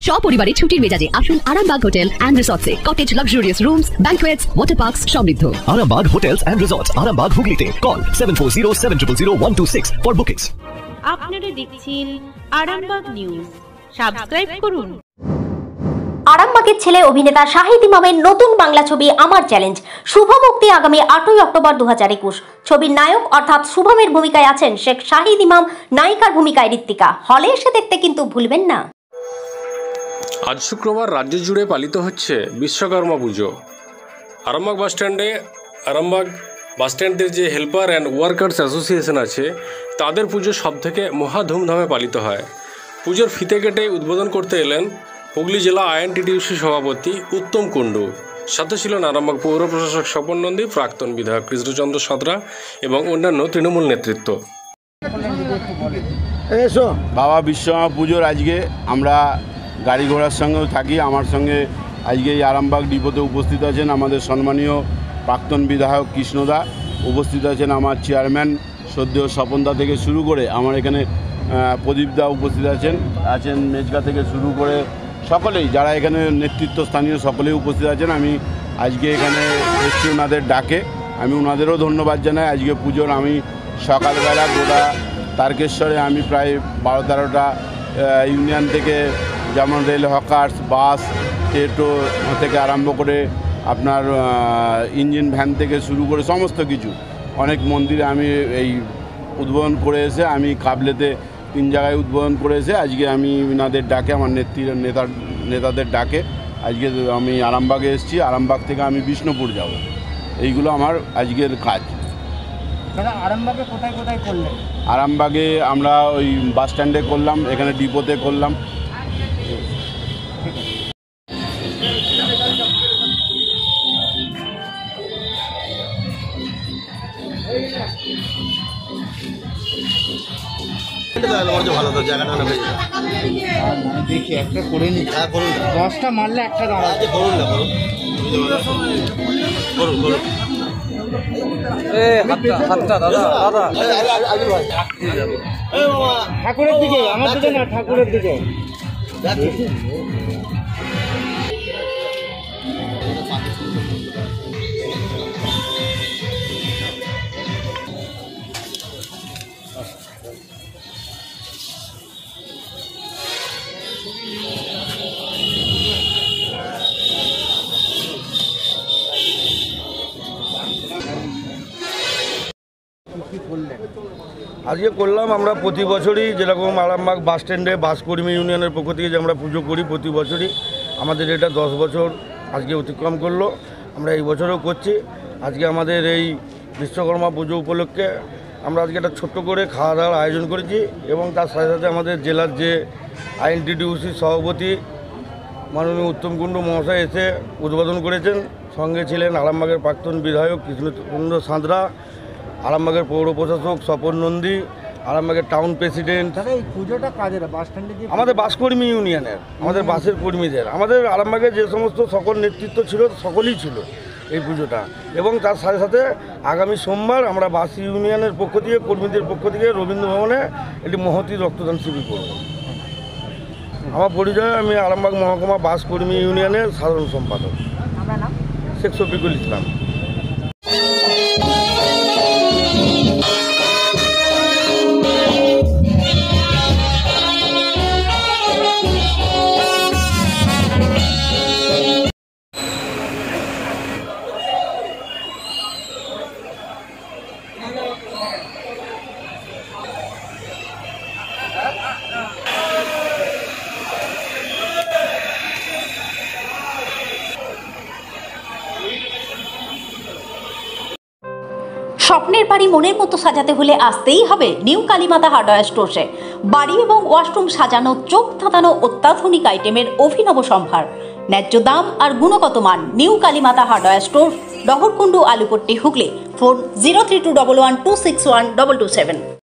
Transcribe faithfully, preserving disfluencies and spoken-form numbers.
সপরিবারে ছুটির মেজাজে আসুন আরামবাগ হোটেল এন্ড রিসর্টসে। Cottage, luxurious rooms, banquets, water parks সমৃদ্ধ। Arambag Hotels and Resorts, Arambag Hooghly. Call seven four zero seven zero zero one two six for bookings. আপনারা দেখছেন Arambagh news. Subscribe করুন। আরামবাগের ছেলে অভিনেতা শাহিদ ইমামের নতুন বাংলা ছবি আমার চ্যালেঞ্জ শুভ মুক্তি আগামী আটই অক্টোবর দু হাজার একুশ। ছবির নায়ক অর্থাৎ শুভমের ভূমিকায় আছেন শেখ শাহিদ ইমাম, নায়িকার ভূমিকায় ঋত্বিকা। হলে এসে দেখতে কিন্তু ভুলবেন না। আজ শুক্রবার রাজ্য জুড়ে পালিত হচ্ছে বিশ্বকর্মা পুজো। আরামবাগ বাসস্ট্যান্ডে আরামবাগ বাসস্ট্যান্ডের যে হেল্পার অ্যান্ড ওয়ার্কার্স অ্যাসোসিয়েশন আছে তাদের পুজো সবথেকে মহা ধুমধামে পালিত হয়। পুজোর ফিতে কেটে উদ্বোধন করতে এলেন হুগলি জেলা আইএনটিটিউসি সভাপতি উত্তম কুণ্ডু। সাথে ছিলেন আরামবাগ পৌর প্রশাসক স্বপন নন্দী, প্রাক্তন বিধায়ক কৃষ্ণচন্দ্র সাঁতরা এবং অন্যান্য তৃণমূল নেতৃত্ব। বাবা বিশ্বকর্মা পুজোর আজকে আমরা গাড়ি ঘোড়ার সঙ্গেও থাকি। আমার সঙ্গে আজকে এই আরামবাগ ডিপোতে উপস্থিত আছেন আমাদের সম্মানীয় প্রাক্তন বিধায়ক কৃষ্ণদা, উপস্থিত আছেন আমার চেয়ারম্যান সদ্য স্বপনদা থেকে শুরু করে আমার এখানে প্রদীপদা উপস্থিত আছেন আছেন মেজগা থেকে শুরু করে সকলেই যারা এখানে নেতৃত্ব স্থানীয় সকলেই উপস্থিত আছেন। আমি আজকে এখানে এসছি ওনাদের ডাকে, আমি ওনাদেরও ধন্যবাদ জানাই। আজকে পুজোর আমি সকালবেলা গোটা তারকেশ্বরে আমি প্রায় বারো তেরোটা ইউনিয়ন থেকে, যেমন রেল হকার্স, বাস, টেটো থেকে আরম্ভ করে আপনার ইঞ্জিন ভ্যান থেকে শুরু করে সমস্ত কিছু অনেক মন্দিরে আমি এই উদ্বোধন করে এসে আমি কাবলেতে তিন জায়গায় উদ্বোধন করে এসে আজকে আমি ওনাদের ডাকে আমার নেত্রী নেতার নেতাদের ডাকে আজকে আমি আরামবাগে এসেছি। আরামবাগ থেকে আমি বিষ্ণুপুর যাব, এইগুলো আমার আজকের কাজ। আরামবাগে কোথায় কোথায় করলেন? আরামবাগে আমরা ওই বাস স্ট্যান্ডে করলাম, এখানে ডিপোতে করলাম। দেখি একটা করে নি, দশটা মারলে একটা দাঁড়াচ্ছে। করুন না করুন করুন করুন ঠাকুরের দিকে, আমার দিকে না, ঠাকুরের দিকে। আজকে করলাম আমরা প্রতি বছরই যেরকম আরামবাগ বাস স্ট্যান্ডে বাসকর্মী ইউনিয়নের পক্ষ থেকে যে আমরা পুজো করি প্রতি বছরই, আমাদের এটা দশ বছর আজকে অতিক্রম করলো। আমরা এই বছরও করছি। আজকে আমাদের এই বিশ্বকর্মা পুজো উপলক্ষে আমরা আজকে একটা ছোট্ট করে খাওয়া দাওয়ার আয়োজন করেছি এবং তার সাথে সাথে আমাদের জেলার যে আইএনটিটিউসি সভাপতি মাননীয় উত্তম কুণ্ডু মহাশয় এসে উদ্বোধন করেছেন। সঙ্গে ছিলেন আরামবাগের প্রাক্তন বিধায়ক কৃষ্ণচন্দ্র সাঁতরা, আরামবাগের পৌর প্রশাসক স্বপন নন্দী, আরামবাগের টাউন প্রেসিডেন্ট। এই পুজোটা কাজের বাস স্ট্যান্ডে আমাদের বাসকর্মী ইউনিয়নের, আমাদের বাসের কর্মীদের, আমাদের আরামবাগের যে সমস্ত সকল নেতৃত্ব ছিল সকলেই ছিল এই পুজোটা। এবং তার সাথে সাথে আগামী সোমবার আমরা বাস ইউনিয়নের পক্ষ থেকে, কর্মীদের পক্ষ থেকে রবীন্দ্র ভবনে একটি মহতী রক্তদান শিবির করব। আমার পরিচয়, আমি আরামবাগ মহকুমা বাস কর্মী ইউনিয়নের সাধারণ সম্পাদক শেখ শফিকুল ইসলাম। স্বপ্নের বাড়ি মনের মতো সাজাতে হলে আসতেই হবে নিউ কালীমাতা হার্ডওয়্যার স্টোরসে। বাড়ি এবং ওয়াশরুম সাজানো, চোখ ধাঁধানো অত্যাধুনিক আইটেমের অভিনব সম্ভার, ন্যায্য দাম আর গুণগত মান। New Kalimata hardware store, Daharkundu, Alupatti, Hooghly. Phone zero three two double one two six one double two seven.